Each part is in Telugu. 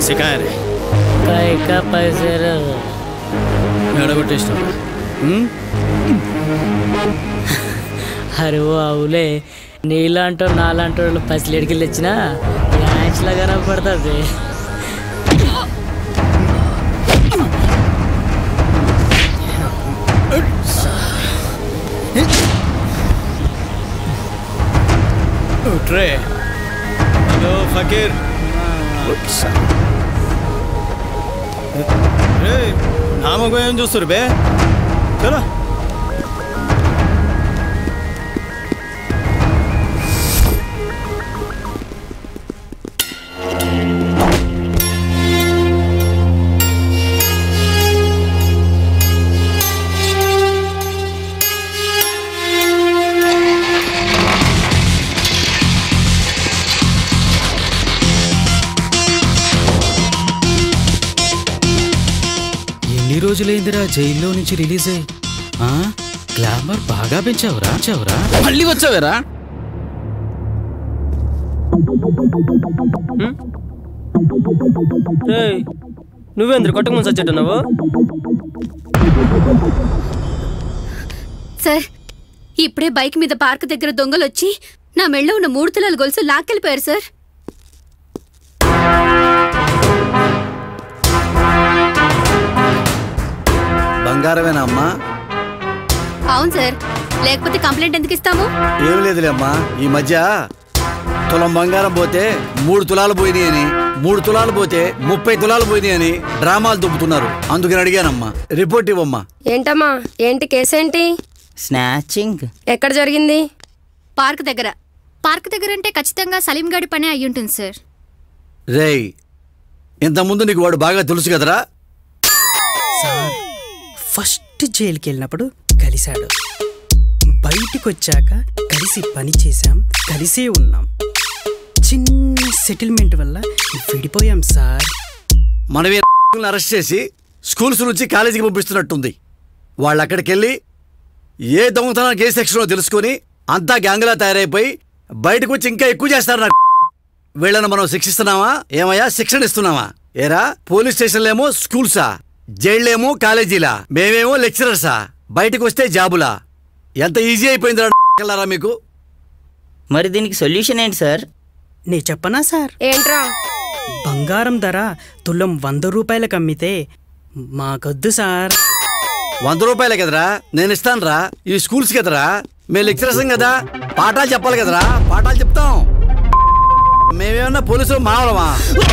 पैसे कहाँ रे? काय का पैसे रे? ఎడగొట్టేసినావు. అరే ఓ అవులే నీలాంటో నాలాంటి వాళ్ళు పైసలు ఎడికి తెచ్చినా మ్యాచ్లా కనపడుతుంది. उठरे. हेलो फकीर. नाम को ఏం చూస్తారు బే? చలో. ఎన్ని రోజులైందిరా జైల్లో నుంచి రిలీజ్ అయ్యి? గ్లామర్ బాగా పెంచావురా. మళ్ళీ వచ్చావేరా? నువ్వేంద్ర కొట్టకు ముందు వచ్చేట్టున్నావు? సార్ ఇప్పుడే బైక్ మీద పార్క్ దగ్గర దొంగలు వచ్చి నా మెళ్ళో ఉన్న 3 తులాల గొలుసు లాక్కెళ్ళిపోయారు సార్. బంగారమేనా అమ్మా? అవును సార్, లేకపోతే కంప్లైంట్ ఎందుకు ఇస్తాము? ఏం లేదులే అమ్మా, ఈ మధ్య తులం బంగారం పోతే 3 తులాలు పోయినాయి అని, 3 తులాలు పోతే 30 తులాలు పోయినాయి అని డ్రామాలు దుబ్బుతున్నారు. అందుకని అడిగానమ్మా, రిపోర్ట్ ఇవ్వమ్మా. ఏంటమ్మా, ఏంటి కేసేంటి? స్నాచింగ్. ఎక్కడ జరిగింది? పార్క్ దగ్గర. పార్క్ దగ్గర అంటే ఖచ్చితంగా సలీం గాడి పనే అయ్యుంటుంది సార్. రేయ్, ఇంతకుముందు నీకు వాడు బాగా తెలుసు కదరా? సార్ ఫస్ట్ జైలుకి వెళ్ళినప్పుడు కలిశాడు, బయటికి వచ్చాక కలిసి పని చేశాం, కలిసే ఉన్నాం. చిన్న సెటిల్మెంట్ వల్ల విడిపోయాం సార్. మనమే అరెస్ట్ చేసి స్కూల్స్ నుంచి కాలేజీకి పంపిస్తున్నట్టుంది. వాళ్ళు అక్కడికి వెళ్ళి ఏ దొంగతనానికి ఏ సెక్షన్లో తెలుసుకొని అంతా గ్యాంగ్లా తయారైపోయి బయటకు వచ్చి ఇంకా ఎక్కువ చేస్తారు. నాకు వీళ్ళని మనం శిక్షిస్తున్నావా ఏమయ్యా? శిక్షణ ఇస్తున్నావా? ఏరా, పోలీస్ స్టేషన్లేమో స్కూల్సా, జైళ్ళేమో కాలేజీలా, మేమేమో లెక్చరర్సా, బయటకు వస్తే జాబులా. ఎంత ఈజీ అయిపోయిందిరా మీకు. మరి దీనికి సొల్యూషన్ ఏంటి సార్? నే చెప్పనా సార్? ఏంట్రా? బంగారం ధర తులం 100 రూపాయలకు అమ్మితే మాకొద్దు సార్. 100 రూపాయలే కదరా, నేను ఇస్తాను రా. ఈ స్కూల్స్ కదరా, మేము లెక్చరర్స్ కదా, పాఠాలు చెప్పాలి కదరా, పాఠాలు చెప్తాం. మేమేమన్నా పోలీసులు మావడమా?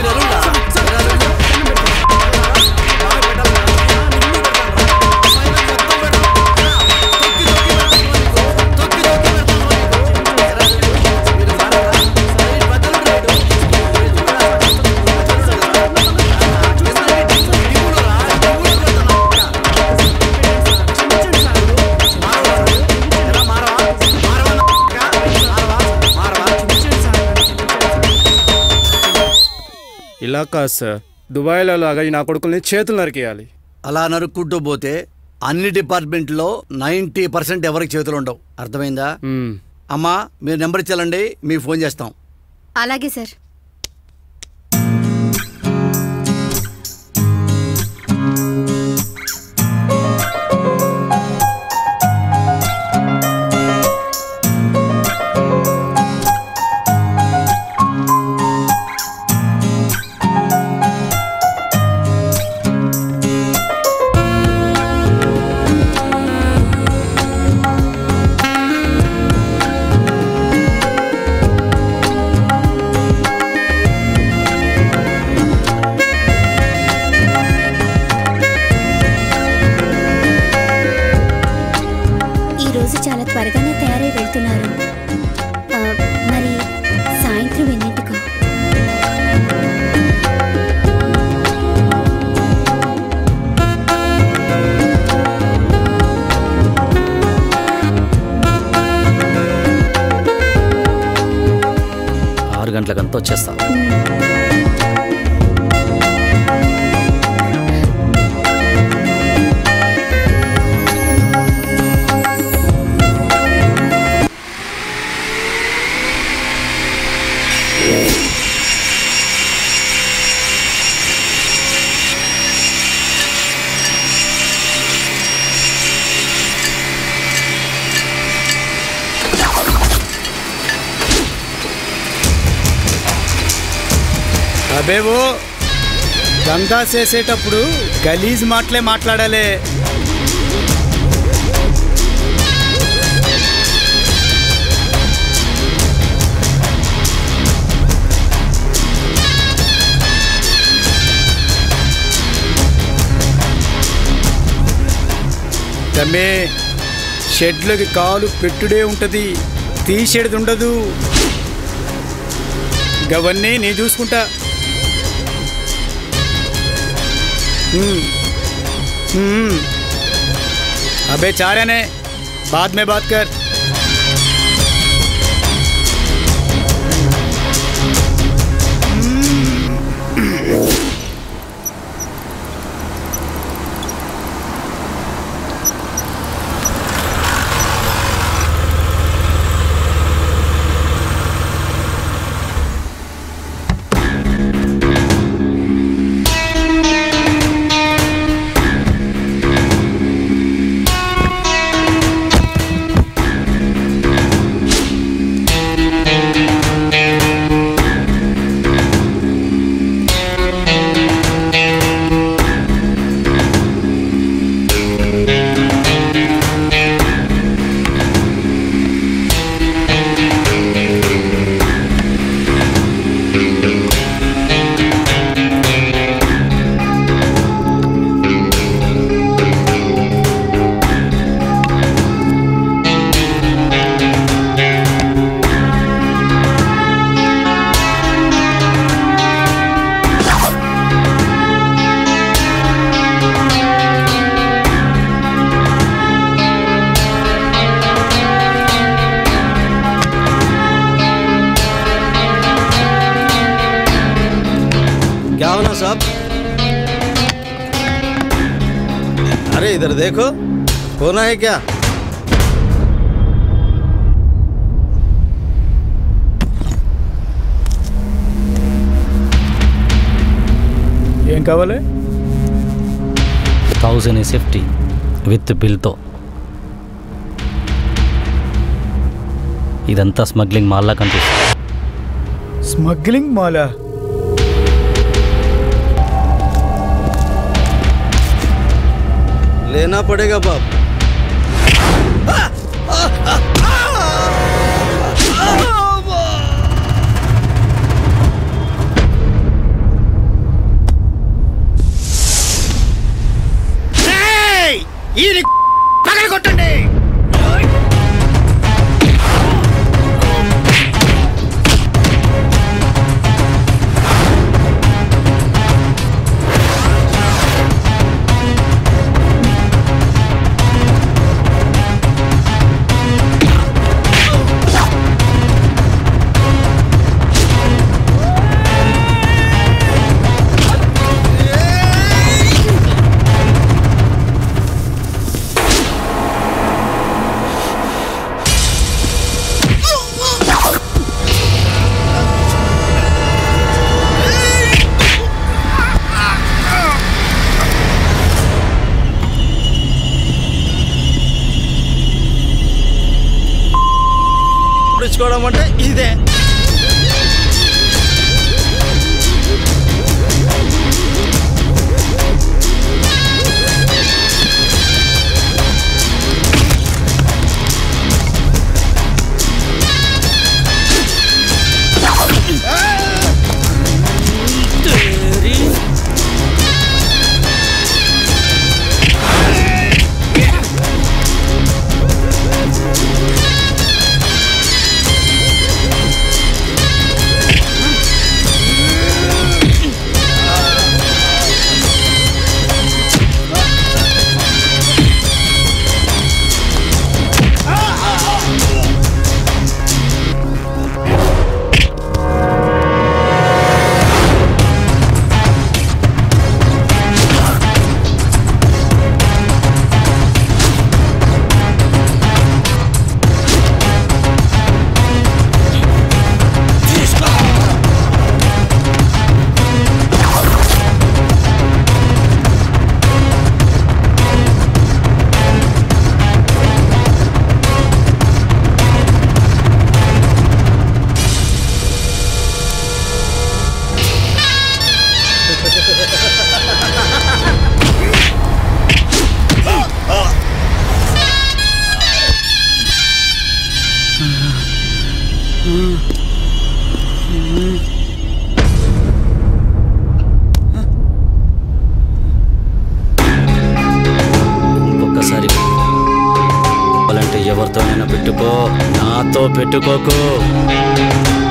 ఇలా కాదు సార్, దుబాయ్లో లాగా ఈ నా కొడుకుల్ని చేతులు నరికేయాలి. అలా నరుక్కుంటూ పోతే అన్ని డిపార్ట్మెంట్లో 90% ఎవరికి చేతులు ఉండవు. అర్థమైందా? అమ్మా, మీరు నెంబర్ ఇచ్చాలండి, మీకు ఫోన్ చేస్తాం. అలాగే సార్. చాలా త్వరగానే తయారై వెళ్తున్నారు. మరి సాయంత్రం ఎన్నింటికో? గంటలకంతా వచ్చేస్తాం. అబేవో గంగా చేసేటప్పుడు గలీజ్ మాటలే మాట్లాడాలి. తమ్మే షెడ్లకి కాలు పెట్టుడే ఉంటుంది, తీసేది ఉండదు. గవన్నీ నీ చూసుకుంటా. अबे चार ने बाद में बात कर. क्या होना साहब? अरे इधर देखो, होना है क्या? ఏం కావాలి? 1000 SFT విత్ బిల్తో. ఇదంతా స్మగ్లింగ్ మాల్లా కనిపిస్తుంది. స్మగ్లింగ్ మాలా? लेना पड़ेगा बाप. పగల కొట్టండి. పుచ్చుకోవడం అంటే ఇదే. ఎవరితోనైనా పెట్టుకో, నాతో పెట్టుకోకు.